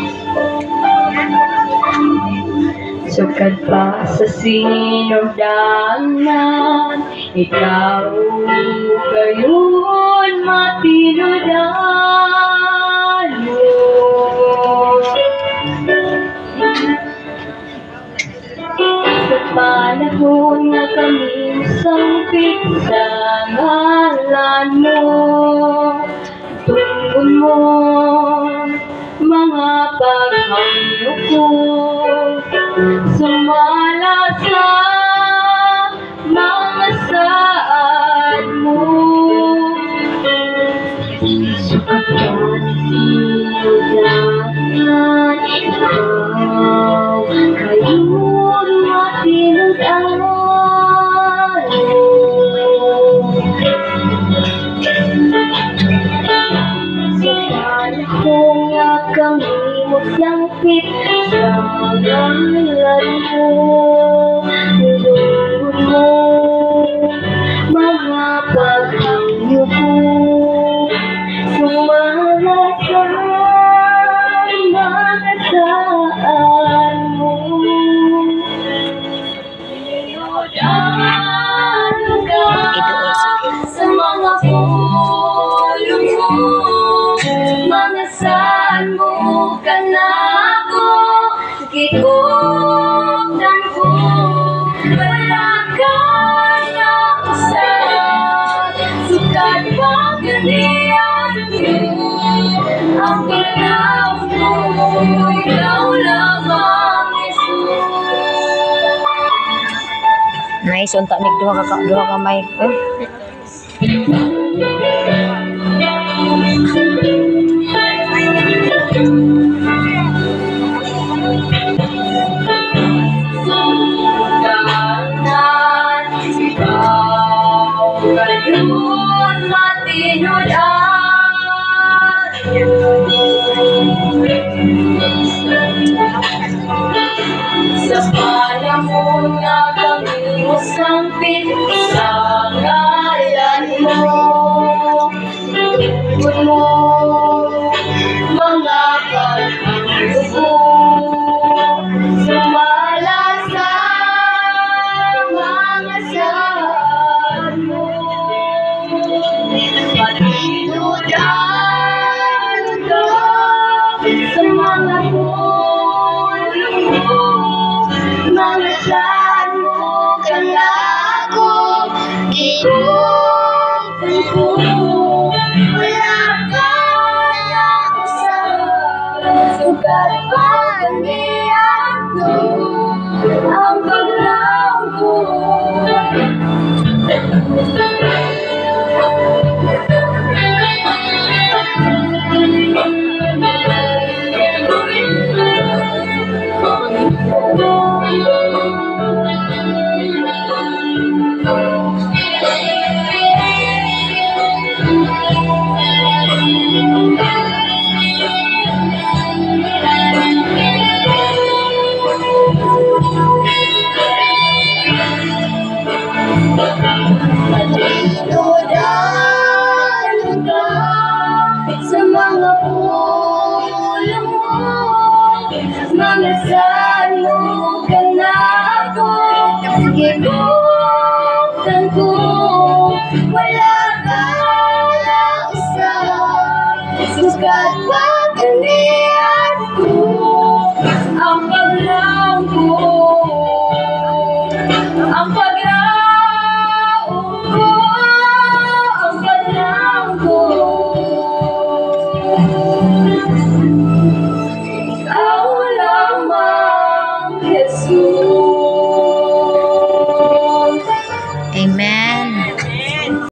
Sukat pa sa sinugdanan, ikaw gayon matinudan mo. Sa panahon na kami sangpit sa ngalan mo, tungkol mo mga paghangyo ko, sumala sa mga saan mo. Sukat ka sinudanan, ikaw gayon matinudan mo. Sa panahon nga kami maglangkit sa ngalan mo, tungkol mo mga paghangyo ko, sumala sa mga saan mo. Sinudaan ka sa mga pulong mo, mga saan mo ka na ako gikuptan ko. Wala ka na usan, sukat pagkanian ko, ang paglaw mo, ikaw lamang Jesus. Nice, unta nig duha ka mic. Gayon matinudan, sa panahon na kami usangpit sa ngalan mo, tungkol mo mga paghangyo ko, sumala sa mga saan mo. Matinudan ka sa mga pulong mo, mga saan mo ka na ako gikuptan ko. Wala ka na usan, sukat pagkanian ko, ang paglaw ko. Matinudan ka sa mga pulong mo, mga saan mo ka na ako gikuptan ko. Wala ka na usan, sukat pagkanian ko, ang paglaw ko, ang paglaw ko, ang paglaw ko. Ikaw lamang, Jesus.